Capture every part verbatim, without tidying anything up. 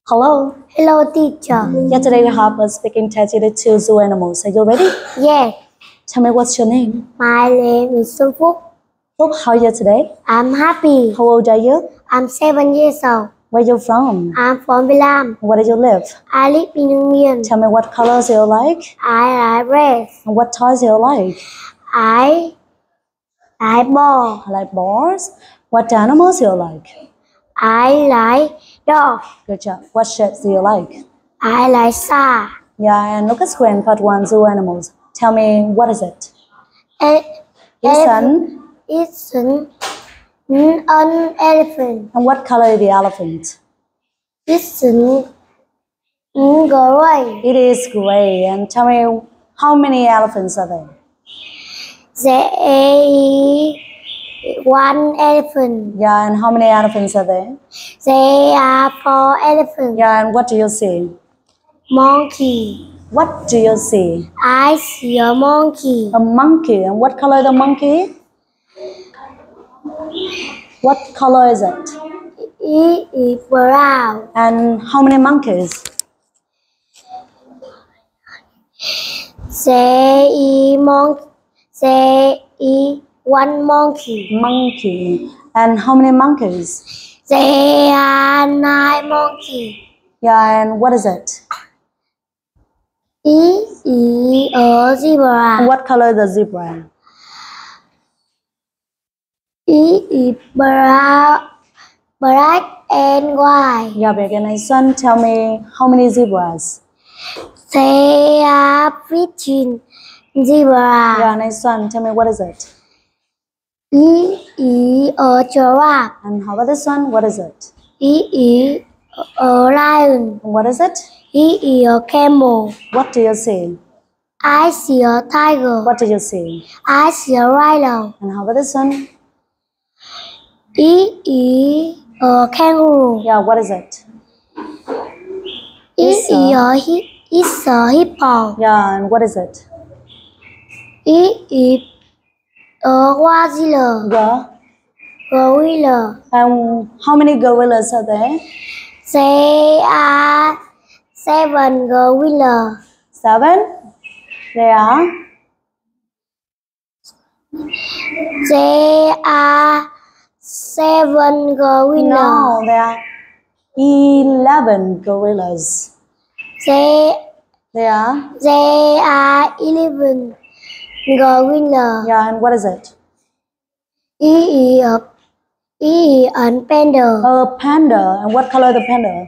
Hello. Hello, teacher. Yeah, today we have a speaking test with two zoo animals. Are you ready? Yes, Tell me what's your name? my name is Xuân Phúc. Phúc, how are you today? I'm happy. How old are you? I'm seven years old. Where are you from? I'm from Vietnam. Where do you live? I live in Union. Tell me what colors you like I like red. and what toys you like. I like ball. I like balls. What animals you like? I like dog. Good job. What shapes do you like? I like star. Yeah, and look at screen part one, zoo animals. Tell me, what is it? E- It's an. It's an, an elephant. And what color is the elephant? It's an gray. It is gray. And tell me, how many elephants are there? There is one elephant. Yeah, and how many elephants are there? There are four elephants. Yeah, and what do you see? Monkey. What do you see? I see a monkey. A monkey. And what color is the monkey? What color is it? It is brown. And how many monkeys? There is mon- There is one monkey. Monkey. And how many monkeys? There are nine monkeys. Yeah, and what is it? It is a zebra. And what color is the zebra? It is brown, black and white. Yeah, beginner son, tell me how many zebras? There are fifteen zebras. Yeah, nice son, tell me what is it? It is a giraffe. And how about this one? What is it? It is a lion. And what is it? It is a camel. What do you see? I see a tiger. What do you see? I see a rhino. And how about this one? It is a kangaroo. Yeah, what is it? It It's is a- a hi- it's a hippo. Yeah, and what is it? It is a gorilla. Yeah. Gorilla. And how many gorillas are there? There are seven gorillas. Seven? There are? There are seven gorillas. No, there are eleven gorillas. There, There are? there are eleven gorillas. Yeah, and what is it? It is a, it is a panda. A panda. And what color is the panda?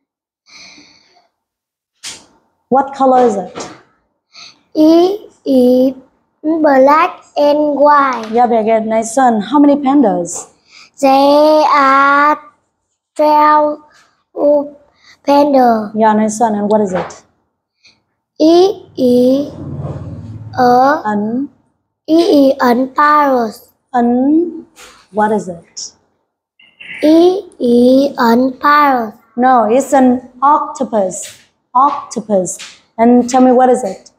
What color is it? It is black and white. Yeah, very nice son. How many pandas? There are twelve pandas. Yeah, nice son. And what is it? It is a An, it is a parrot. an, what is it? It is a parrot. No, it's an octopus. Octopus. And tell me, what is it?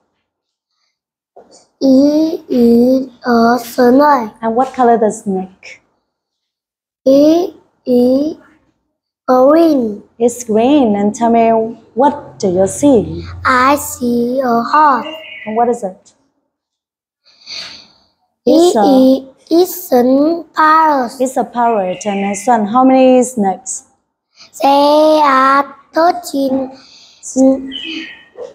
It is a snake. And what color is the snake? It is green. It's green. And tell me, what do you see? I see a horse. And what is it? It It's a, is it's a parrot. it's a parrot. And my son, how many snakes? There are thirteen snakes.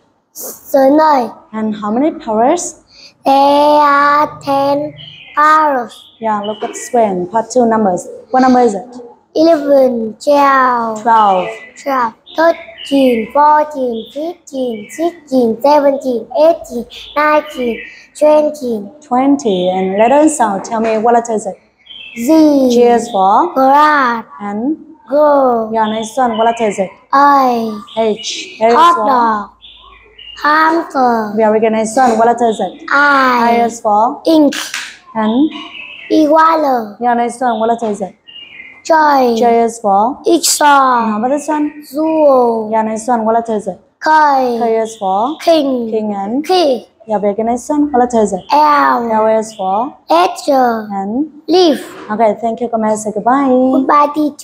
And how many parrots? There are ten parrots. Yeah, look at screen. Part two numbers. What number is it? Eleven, twelve, Twelve. twelve, thirteen, fourteen, fifteen, sixteen, seventeen, eighteen, nineteen, twenty. Twenty. And letter and sound. Tell me what letter is it? Z. G is for. Grass. And Go. yeah, nice son. What letter is it? I. H. H is Hot for. dog. Hamster. Very good, nice son. What letter is it? I I. is for. Ink. And Iguana. yeah, nice son. What letter is it? Joy. J is for. And Jigsaw. how about this one? Zoo. Yeah, nice son. What letter is it? K. K is for. King. King and K. yeah, very good, nice son. What letter is it? L. L is for. Edge. And Leaf. okay, thank you. Come and say goodbye. Goodbye, teacher.